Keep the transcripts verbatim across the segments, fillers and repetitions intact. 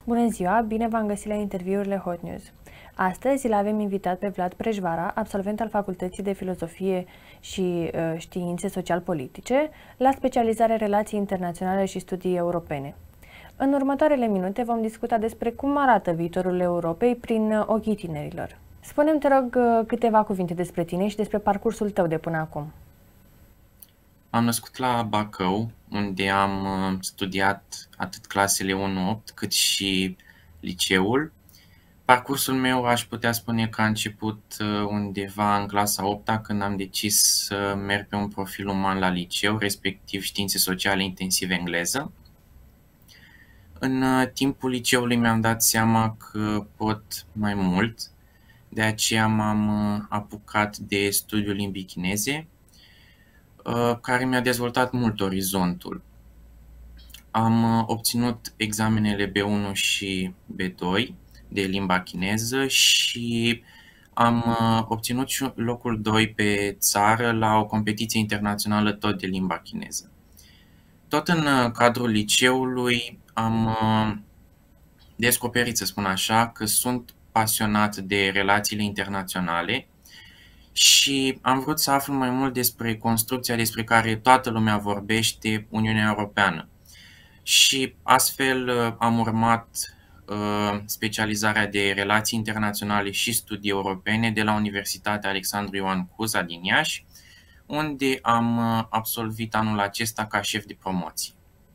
Bună ziua, bine v-am găsit la interviurile Hot News. Astăzi îl avem invitat pe Vlad Prejvara, absolvent al Facultății de Filozofie și uh, Științe Social-Politice, la specializare Relații Internaționale și Studii Europene. În următoarele minute vom discuta despre cum arată viitorul Europei prin ochii tinerilor. Spune-mi, te rog, câteva cuvinte despre tine și despre parcursul tău de până acum. Am născut la Bacău, unde am studiat atât clasele unu opt cât și liceul. Parcursul meu aș putea spune că a început undeva în clasa a opta, când am decis să merg pe un profil uman la liceu, respectiv științe sociale intensive engleză. În timpul liceului mi-am dat seama că pot mai mult, de aceea m-am apucat de studiul limbii chineze, care mi-a dezvoltat mult orizontul. Am obținut examenele B unu și B doi de limba chineză și am obținut și locul doi pe țară la o competiție internațională tot de limba chineză. Tot în cadrul liceului am descoperit, să spun așa, că sunt pasionat de relațiile internaționale și am vrut să aflu mai mult despre construcția despre care toată lumea vorbește, Uniunea Europeană. Și astfel am urmat uh, specializarea de Relații Internaționale și Studii Europene de la Universitatea Alexandru Ioan Cuza din Iași, unde am absolvit anul acesta ca șef de promoție.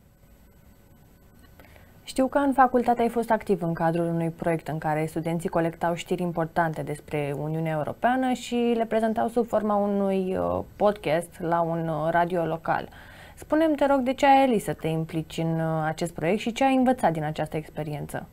Știu că în facultate ai fost activ în cadrul unui proiect în care studenții colectau știri importante despre Uniunea Europeană și le prezentau sub forma unui podcast la un radio local. Spune-mi, te rog, de ce ai ales să te implici în acest proiect și ce ai învățat din această experiență?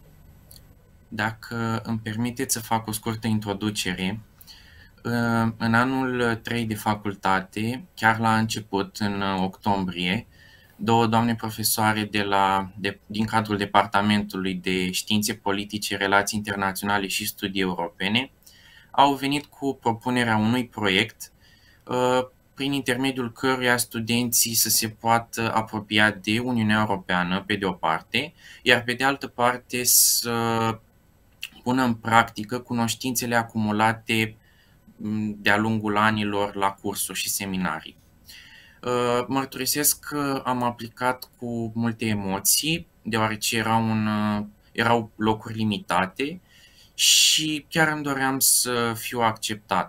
Dacă îmi permiteți să fac o scurtă introducere, în anul trei de facultate, chiar la început, în octombrie, două doamne profesoare de la, de, din cadrul Departamentului de Științe Politice, Relații Internaționale și Studii Europene au venit cu propunerea unui proiect prin intermediul căruia studenții să se poată apropia de Uniunea Europeană, pe de o parte, iar pe de altă parte să pună în practică cunoștințele acumulate de-a lungul anilor la cursuri și seminarii. Mărturisesc că am aplicat cu multe emoții, deoarece era un, erau locuri limitate și chiar îmi doream să fiu acceptat.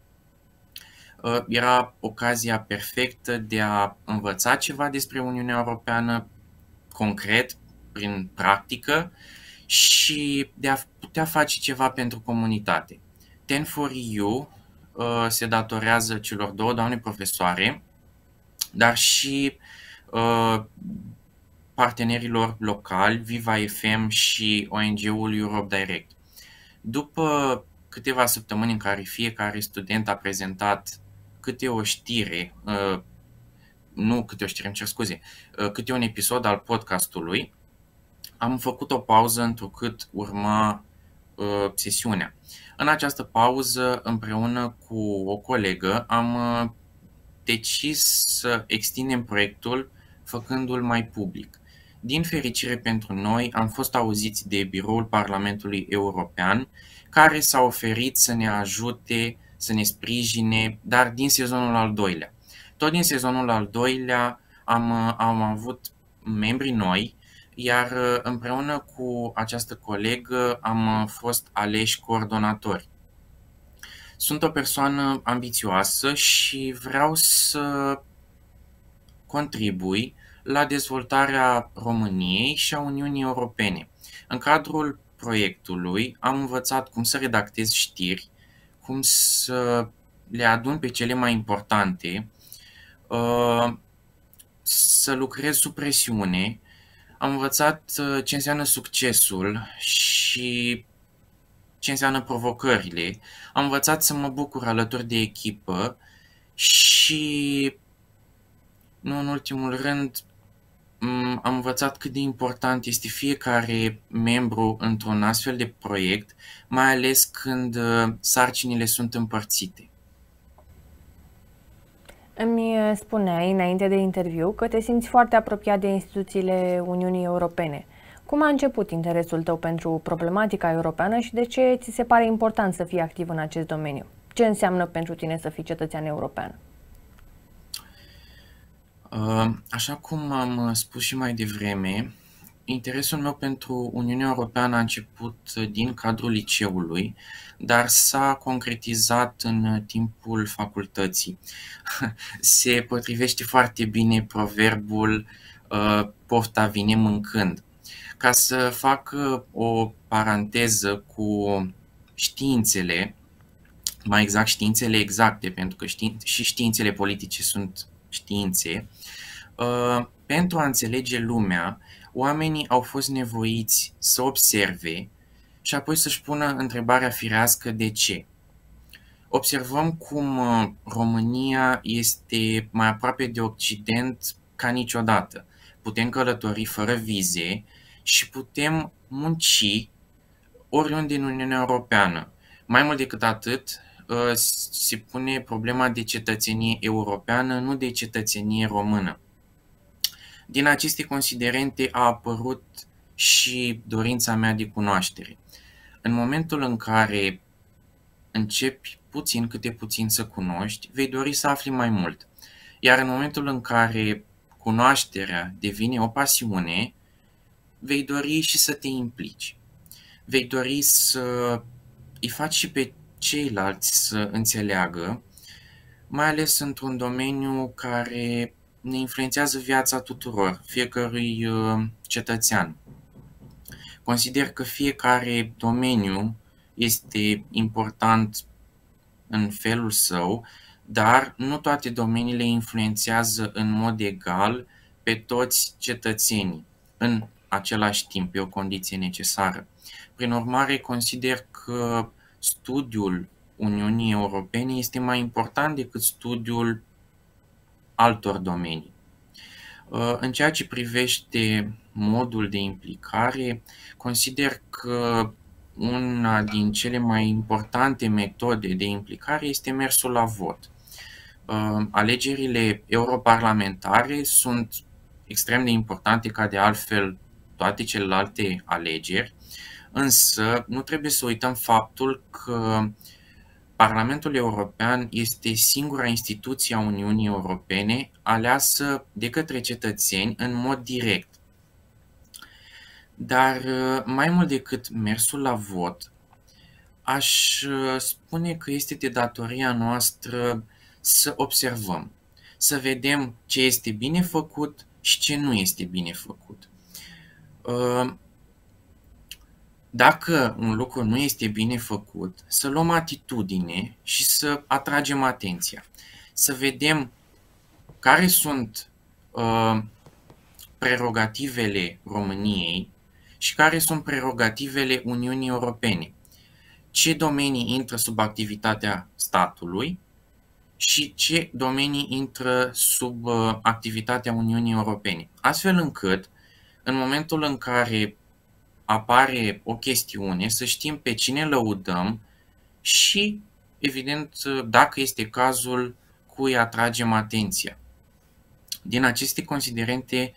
Era ocazia perfectă de a învăța ceva despre Uniunea Europeană concret, prin practică, și de a putea face ceva pentru comunitate. ten for E U se datorează celor două doamne profesoare, dar și uh, partenerilor locali, Viva F M și O N G-ul Europe Direct. După câteva săptămâni în care fiecare student a prezentat câte o știre, uh, nu câte o știre, îmi cer scuze, uh, câte un episod al podcastului, am făcut o pauză întrucât urma uh, sesiunea. În această pauză, împreună cu o colegă, am uh, decis să extindem proiectul făcându-l mai public. Din fericire pentru noi, am fost auziți de Biroul Parlamentului European, care s-a oferit să ne ajute, să ne sprijine, dar din sezonul al doilea. Tot din sezonul al doilea am, am avut membri noi, iar împreună cu această colegă am fost aleși coordonatori. Sunt o persoană ambițioasă și vreau să contribui la dezvoltarea României și a Uniunii Europene. În cadrul proiectului am învățat cum să redactez știri, cum să le adun pe cele mai importante, să lucrez sub presiune. Am învățat ce înseamnă succesul și ce înseamnă provocările. Am învățat să mă bucur alături de echipă și, nu în ultimul rând, am învățat cât de important este fiecare membru într-un astfel de proiect, mai ales când sarcinile sunt împărțite. Îmi spuneai înainte de interviu că te simți foarte apropiat de instituțiile Uniunii Europene. Cum a început interesul tău pentru problematica europeană și de ce ți se pare important să fii activ în acest domeniu? Ce înseamnă pentru tine să fii cetățean european? Așa cum am spus și mai devreme, interesul meu pentru Uniunea Europeană a început din cadrul liceului, dar s-a concretizat în timpul facultății. Se potrivește foarte bine proverbul pofta vine mâncând. Ca să fac o paranteză cu științele, mai exact științele exacte, pentru că știin- și științele politice sunt științe, uh, pentru a înțelege lumea, oamenii au fost nevoiți să observe și apoi să-și pună întrebarea firească de ce. Observăm cum uh, România este mai aproape de Occident ca niciodată. Putem călători fără vize și putem munci oriunde în Uniunea Europeană. Mai mult decât atât, se pune problema de cetățenie europeană, nu de cetățenie română. Din aceste considerente a apărut și dorința mea de cunoaștere. În momentul în care începi puțin câte puțin să cunoști, vei dori să afli mai mult. Iar în momentul în care cunoașterea devine o pasiune, vei dori și să te implici. Vei dori să îi faci și pe ceilalți să înțeleagă, mai ales într-un domeniu care ne influențează viața tuturor, fiecărui cetățean. Consider că fiecare domeniu este important în felul său, dar nu toate domeniile influențează în mod egal pe toți cetățenii în același timp, e o condiție necesară. Prin urmare, consider că studiul Uniunii Europene este mai important decât studiul altor domenii. În ceea ce privește modul de implicare, consider că una din cele mai importante metode de implicare este mersul la vot. Alegerile europarlamentare sunt extrem de importante, ca de altfel toate celelalte alegeri, însă nu trebuie să uităm faptul că Parlamentul European este singura instituție a Uniunii Europene aleasă de către cetățeni în mod direct. Dar mai mult decât mersul la vot, aș spune că este de datoria noastră să observăm, să vedem ce este bine făcut și ce nu este bine făcut. Dacă un lucru nu este bine făcut, să luăm atitudine și să atragem atenția. Să vedem care sunt uh, prerogativele României și care sunt prerogativele Uniunii Europene. Ce domenii intră sub activitatea statului și ce domenii intră sub uh, activitatea Uniunii Europene. Astfel încât, în momentul în care apare o chestiune, să știm pe cine lăudăm și, evident, dacă este cazul, cui atragem atenția. Din aceste considerente,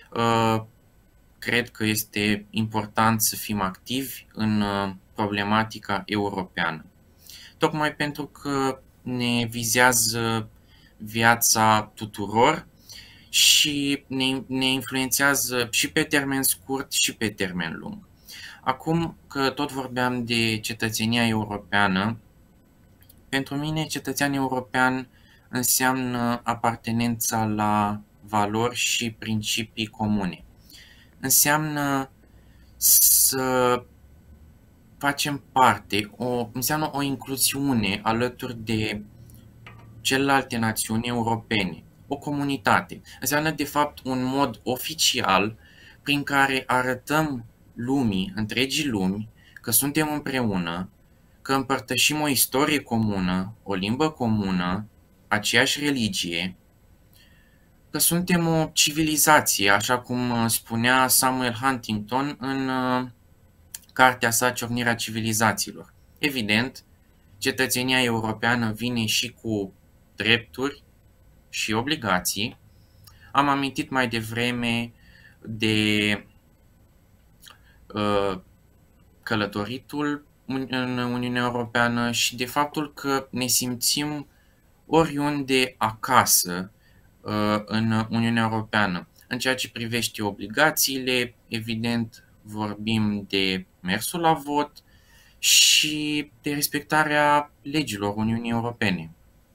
cred că este important să fim activi în problematica europeană. Tocmai pentru că ne vizează viața tuturor și ne, ne influențează și pe termen scurt și pe termen lung. Acum că tot vorbeam de cetățenia europeană, pentru mine cetățean european înseamnă apartenența la valori și principii comune. Înseamnă să facem parte, o, înseamnă o incluziune alături de celelalte națiuni europene, o comunitate. Înseamnă, de fapt, un mod oficial prin care arătăm lumii, întregii lumi, că suntem împreună, că împărtășim o istorie comună, o limbă comună, aceeași religie, că suntem o civilizație, așa cum spunea Samuel Huntington în cartea sa Ciocnirea civilizațiilor. Evident, cetățenia europeană vine și cu drepturi și obligații. Am amintit mai devreme de călătoritul în Uniunea Europeană și de faptul că ne simțim oriunde acasă în Uniunea Europeană. În ceea ce privește obligațiile, evident, vorbim de mersul la vot și de respectarea legilor Uniunii Europene.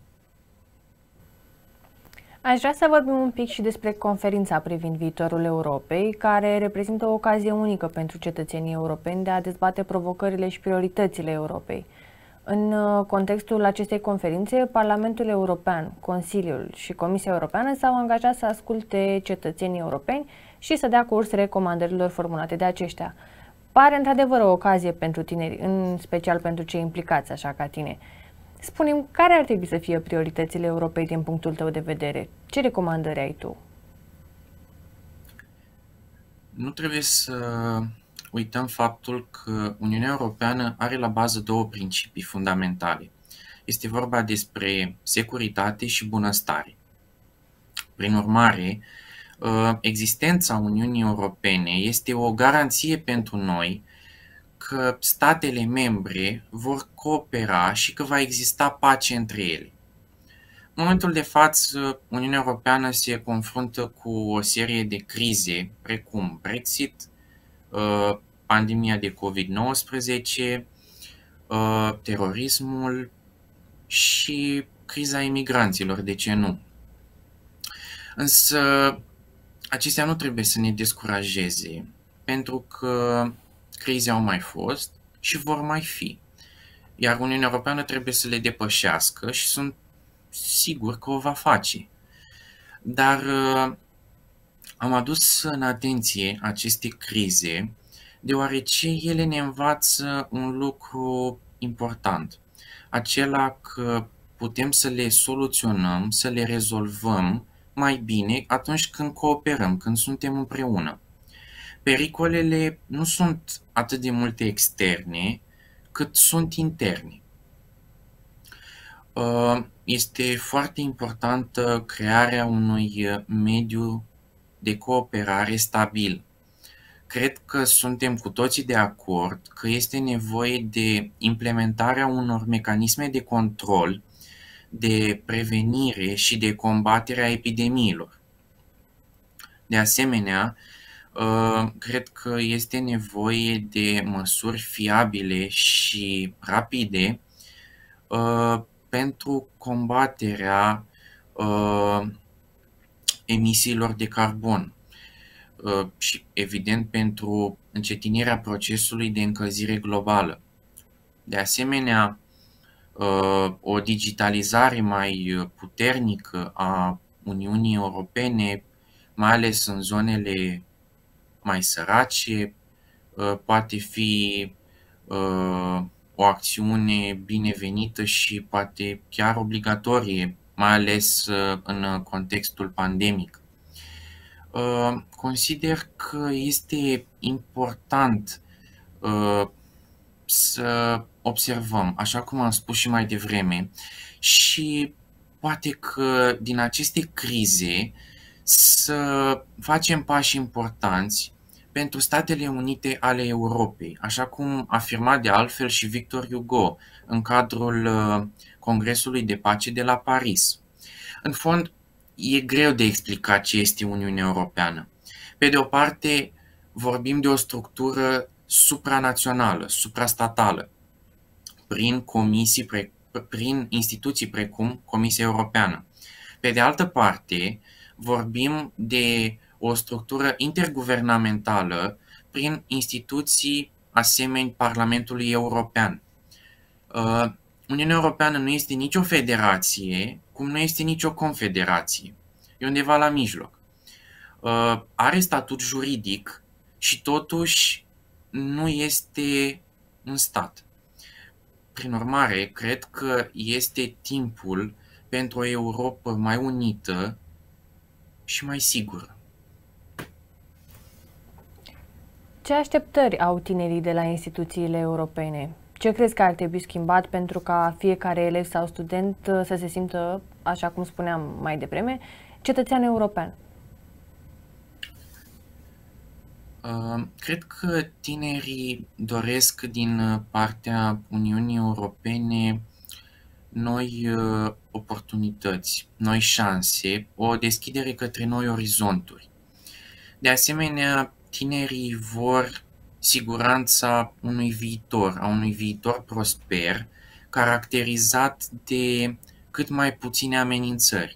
Aș vrea să vorbim un pic și despre conferința privind viitorul Europei, care reprezintă o ocazie unică pentru cetățenii europeni de a dezbate provocările și prioritățile Europei. În contextul acestei conferințe, Parlamentul European, Consiliul și Comisia Europeană s-au angajat să asculte cetățenii europeni și să dea curs recomandărilor formulate de aceștia. Pare într-adevăr o ocazie pentru tineri, în special pentru cei implicați, așa ca tine. Spune-mi, care ar trebui să fie prioritățile Europei din punctul tău de vedere? Ce recomandări ai tu? Nu trebuie să uităm faptul că Uniunea Europeană are la bază două principii fundamentale. Este vorba despre securitate și bunăstare. Prin urmare, existența Uniunii Europene este o garanție pentru noi că statele membre vor coopera și că va exista pace între ele. În momentul de față, Uniunea Europeană se confruntă cu o serie de crize, precum Brexit, pandemia de covid nouăsprezece, terorismul și criza imigranților, de ce nu? Însă, acestea nu trebuie să ne descurajeze, pentru că crize au mai fost și vor mai fi. Iar Uniunea Europeană trebuie să le depășească și sunt sigur că o va face. Dar am adus în atenție aceste crize deoarece ele ne învață un lucru important, acela că putem să le soluționăm, să le rezolvăm mai bine atunci când cooperăm, când suntem împreună. Pericolele nu sunt atât de multe externe, cât sunt interne. Este foarte importantă crearea unui mediu de cooperare stabil. Cred că suntem cu toții de acord că este nevoie de implementarea unor mecanisme de control, de prevenire și de combatere a epidemiilor. De asemenea, cred că este nevoie de măsuri fiabile și rapide pentru combaterea emisiilor de carbon și, evident, pentru încetinirea procesului de încălzire globală. De asemenea, o digitalizare mai puternică a Uniunii Europene, mai ales în zonele mai sărace, poate fi o acțiune binevenită și poate chiar obligatorie, mai ales în contextul pandemic. Consider că este important să observăm, așa cum am spus și mai devreme, și poate că din aceste crize să facem pași importanți pentru Statele Unite ale Europei, așa cum afirma de altfel și Victor Hugo în cadrul Congresului de Pace de la Paris. În fond, e greu de explicat ce este Uniunea Europeană. Pe de o parte, vorbim de o structură supranațională, suprastatală, prin, comisii, prin instituții precum Comisia Europeană. Pe de altă parte, vorbim de o structură interguvernamentală prin instituții asemeni Parlamentului European. Uniunea Europeană nu este nicio federație, cum nu este nicio confederație. E undeva la mijloc. Are statut juridic și totuși nu este un stat. Prin urmare, cred că este timpul pentru o Europă mai unită și mai sigură. Ce așteptări au tinerii de la instituțiile europene? Ce crezi că ar trebui schimbat pentru ca fiecare elev sau student să se simtă, așa cum spuneam mai devreme, cetățean european? Uh, Cred că tinerii doresc din partea Uniunii Europene noi uh, oportunități, noi șanse, o deschidere către noi orizonturi. De asemenea, tinerii vor siguranța unui viitor, a unui viitor prosper, caracterizat de cât mai puține amenințări.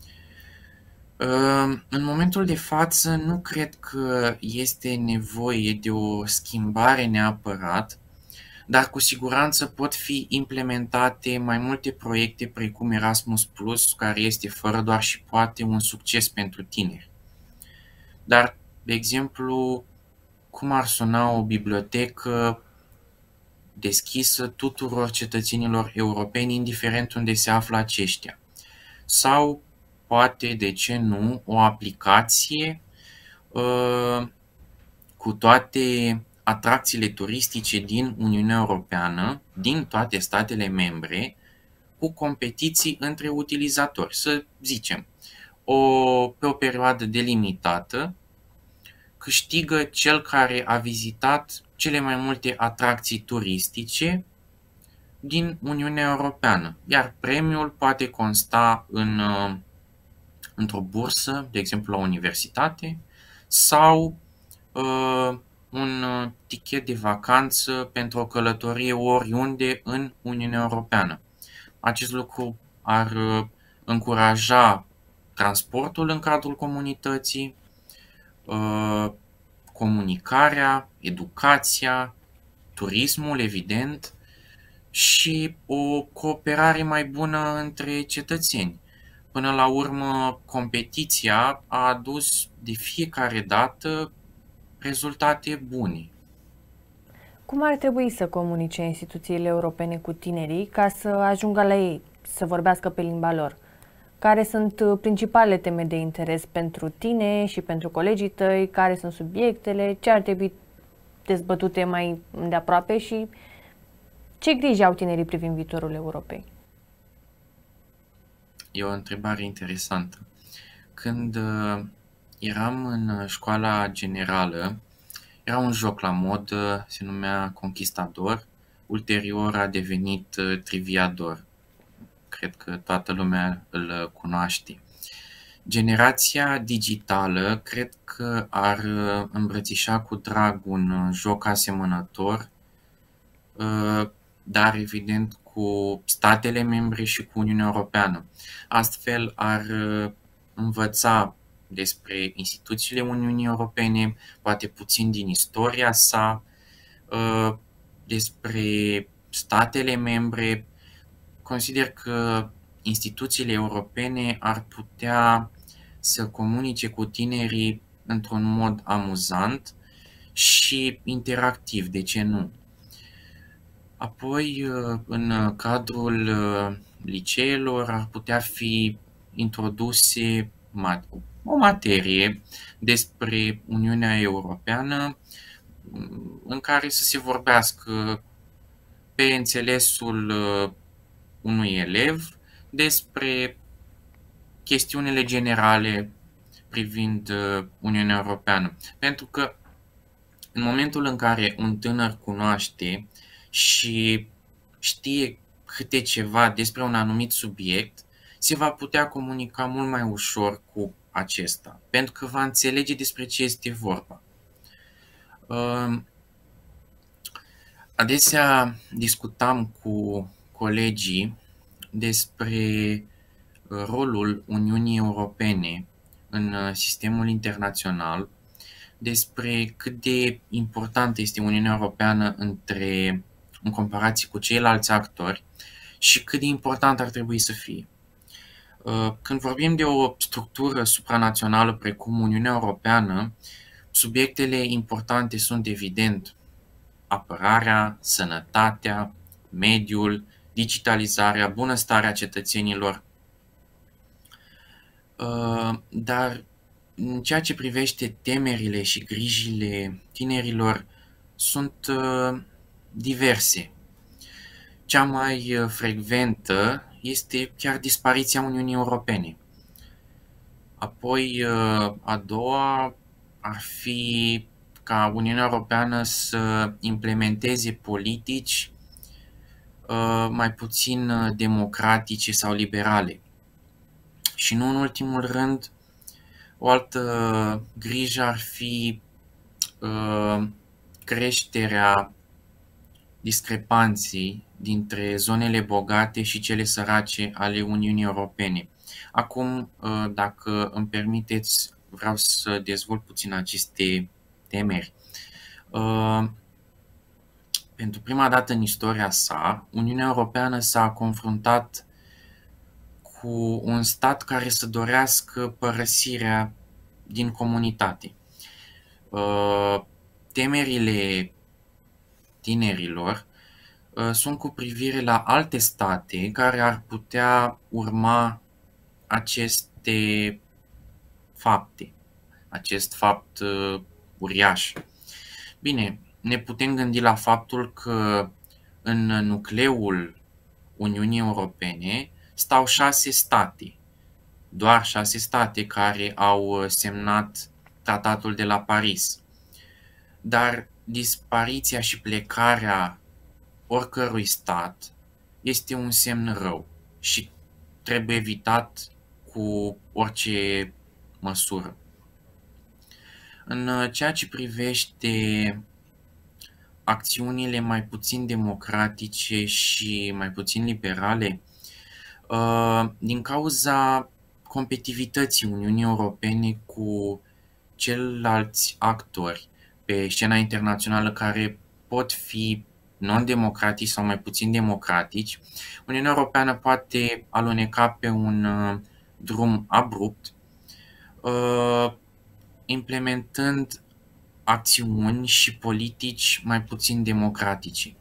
În momentul de față, nu cred că este nevoie de o schimbare neapărat, dar cu siguranță pot fi implementate mai multe proiecte precum Erasmus Plus, care este fără doar și poate un succes pentru tineri. Dar, de exemplu, cum ar suna o bibliotecă deschisă tuturor cetățenilor europeni, indiferent unde se află aceștia? Sau, poate, de ce nu, o aplicație uh, cu toate atracțiile turistice din Uniunea Europeană, din toate statele membre, cu competiții între utilizatori. Să zicem, o, pe o perioadă delimitată, câștigă cel care a vizitat cele mai multe atracții turistice din Uniunea Europeană, iar premiul poate consta în, într-o bursă, de exemplu la universitate, sau uh, un tichet de vacanță pentru o călătorie oriunde în Uniunea Europeană. Acest lucru ar încuraja transportul în cadrul comunității, comunicarea, educația, turismul, evident, și o cooperare mai bună între cetățeni. Până la urmă, competiția a adus de fiecare dată rezultate bune. Cum ar trebui să comunice instituțiile europene cu tinerii ca să ajungă la ei, să vorbească pe limba lor? Care sunt principalele teme de interes pentru tine și pentru colegii tăi? Care sunt subiectele? Ce ar trebui dezbătute mai îndeaproape și ce griji au tinerii privind viitorul Europei? E o întrebare interesantă. Când eram în școala generală, era un joc la modă, se numea Conquistador, ulterior a devenit Triviador. Cred că toată lumea îl cunoaște. Generația digitală cred că ar îmbrățișa cu drag un joc asemănător, dar evident cu statele membre și cu Uniunea Europeană. Astfel ar învăța despre instituțiile Uniunii Europene, poate puțin din istoria sa, despre statele membre. Consider că instituțiile europene ar putea să comunice cu tinerii într-un mod amuzant și interactiv, de ce nu? Apoi, în cadrul liceelor ar putea fi introduse o materie despre Uniunea Europeană în care să se vorbească pe înțelesul unui elev despre chestiunile generale privind Uniunea Europeană. Pentru că în momentul în care un tânăr cunoaște și știe câte ceva despre un anumit subiect, se va putea comunica mult mai ușor cu acesta, pentru că va înțelege despre ce este vorba. Adesea discutam cu colegii despre rolul Uniunii Europene în sistemul internațional, despre cât de importantă este Uniunea Europeană între, în comparație cu ceilalți actori și cât de important ar trebui să fie. Când vorbim de o structură supranațională precum Uniunea Europeană, subiectele importante sunt evident apărarea, sănătatea, mediul, digitalizarea, bunăstarea cetățenilor. Dar în ceea ce privește temerile și grijile tinerilor sunt diverse. Cea mai frecventă este chiar dispariția Uniunii Europene. Apoi, a doua ar fi ca Uniunea Europeană să implementeze politici uh, mai puțin uh, democratice sau liberale. Și nu în ultimul rând, o altă grijă ar fi uh, creșterea discrepanței dintre zonele bogate și cele sărace ale Uniunii Europene. Acum, uh, dacă îmi permiteți, vreau să dezvolt puțin aceste temeri. Uh, pentru prima dată în istoria sa, Uniunea Europeană s-a confruntat cu un stat care să dorească părăsirea din comunitate. Uh, temerile tinerilor uh, sunt cu privire la alte state care ar putea urma aceste fapte, acest fapt uh, uriaș. Bine, ne putem gândi la faptul că în nucleul Uniunii Europene stau șase state, doar șase state care au semnat Tratatul de la Paris. Dar dispariția și plecarea oricărui stat este un semn rău și trebuie evitat cu orice măsură. În ceea ce privește acțiunile mai puțin democratice și mai puțin liberale, din cauza competitivității Uniunii Europene cu ceilalți actori pe scena internațională care pot fi non-democratici sau mai puțin democratici, Uniunea Europeană poate aluneca pe un drum abrupt, implementând acțiuni și politici mai puțin democratice.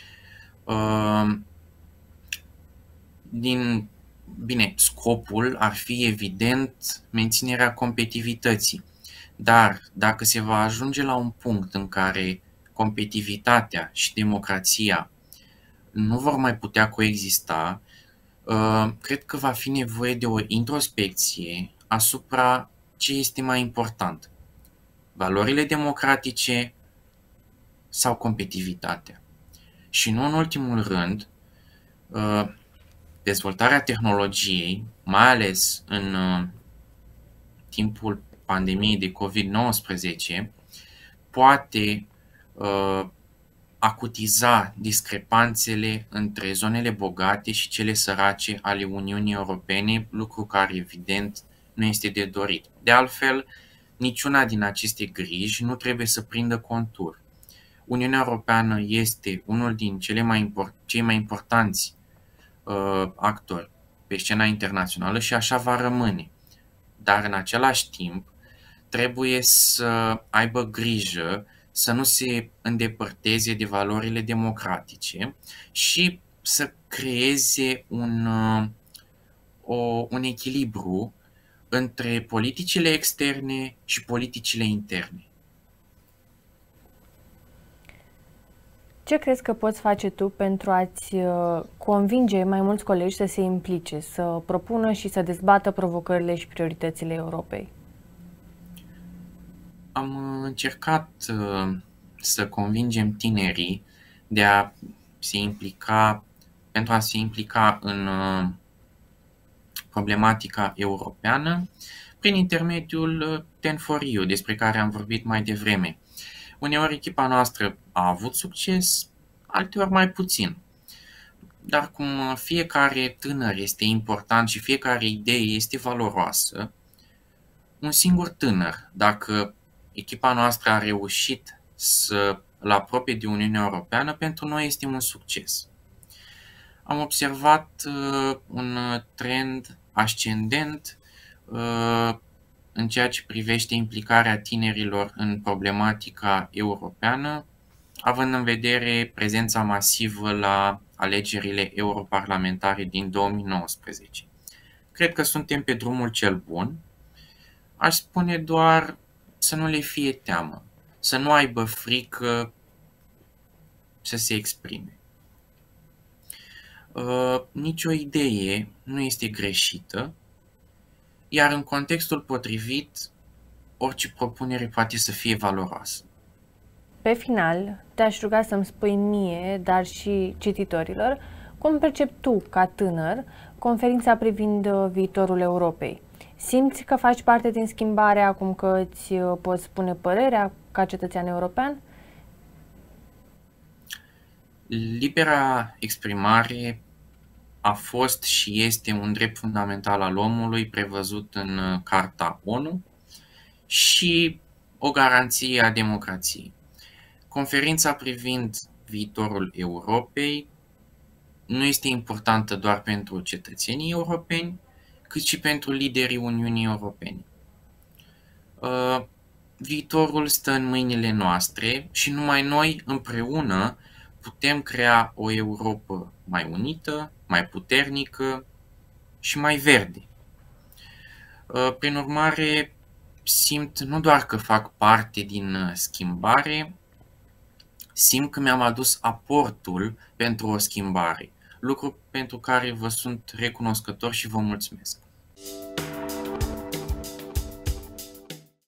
Din, bine, scopul ar fi evident menținerea competitivității, dar dacă se va ajunge la un punct în care competitivitatea și democrația nu vor mai putea coexista, cred că va fi nevoie de o introspecție asupra ce este mai important, valorile democratice sau competitivitatea. Și nu în ultimul rând, dezvoltarea tehnologiei, mai ales în timpul pandemiei de covid nouăsprezece, poate uh, acutiza discrepanțele între zonele bogate și cele sărace ale Uniunii Europene, lucru care evident nu este de dorit. De altfel, niciuna din aceste griji nu trebuie să prindă contur. Uniunea Europeană este unul din cele mai import- cei mai importanți uh, actori pe scena internațională și așa va rămâne. Dar în același timp trebuie să aibă grijă să nu se îndepărteze de valorile democratice și să creeze un, o, un echilibru între politicile externe și politicile interne. Ce crezi că poți face tu pentru a-ți convinge mai mulți colegi să se implice, să propună și să dezbată provocările și prioritățile Europei? Am încercat să convingem tinerii de a se implica, pentru a se implica în problematica europeană prin intermediul ten for you, despre care am vorbit mai devreme. Uneori echipa noastră a avut succes, alteori mai puțin. Dar cum fiecare tânăr este important și fiecare idee este valoroasă, un singur tânăr, dacă echipa noastră a reușit să îl apropie de Uniunea Europeană, pentru noi este un succes. Am observat uh, un trend ascendent uh, în ceea ce privește implicarea tinerilor în problematica europeană, având în vedere prezența masivă la alegerile europarlamentare din două mii nouăsprezece. Cred că suntem pe drumul cel bun. Aș spune doar să nu le fie teamă, să nu aibă frică să se exprime. Uh, nicio idee nu este greșită, iar în contextul potrivit, orice propunere poate să fie valoroasă. Pe final, te-aș ruga să-mi spui mie, dar și cititorilor, cum percepi tu, ca tânăr, conferința privind viitorul Europei? Simți că faci parte din schimbare acum că îți poți spune părerea ca cetățean european? Libera exprimare a fost și este un drept fundamental al omului prevăzut în Carta O N U și o garanție a democrației. Conferința privind viitorul Europei nu este importantă doar pentru cetățenii europeni, cât și pentru liderii Uniunii Europene. Viitorul stă în mâinile noastre și numai noi împreună putem crea o Europă mai unită, mai puternică și mai verde. Prin urmare, simt nu doar că fac parte din schimbare, simt că mi-am adus aportul pentru o schimbare, lucru pentru care vă sunt recunoscător și vă mulțumesc.